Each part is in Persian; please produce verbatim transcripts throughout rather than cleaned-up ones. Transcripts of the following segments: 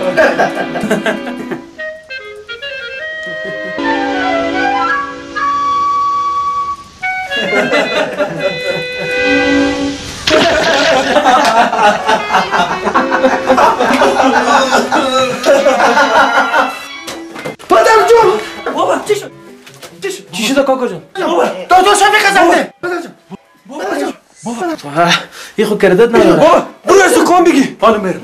پدر جون بابا چی شد؟ چی شد؟ چی شده کاکا جان؟ بابا دکتر شفیق زنده پدر جون بابا جان بابا یه خود کردت نداره. بابا برو از دکان بگی. حالا میرم.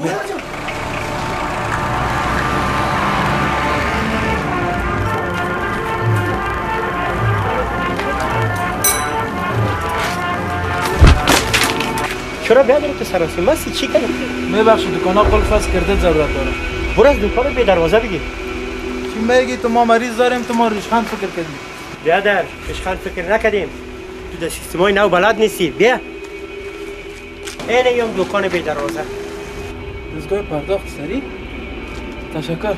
چرا بیادر تو سراسی مستی چی کنی؟ میبخشی دکانا قلف است کردت ضرورت داره. برو از دکان به دروازه بگی. چی میگی تو ما مریض داریم تو ما ریشخند فکر کردیم. بیادر اشخال فکر نکردیم. تو در سیستمای نو بلد نیستی. بیا. اینه یم دکان به دروازه. دستگاه پرداخت سری؟ تشکر.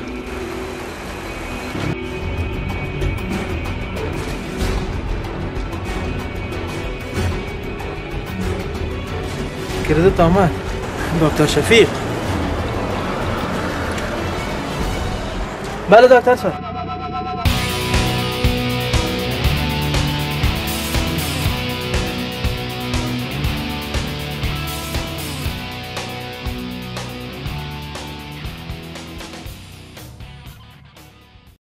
کردت آمد دکتر شفیق. بله دکتر صاحب.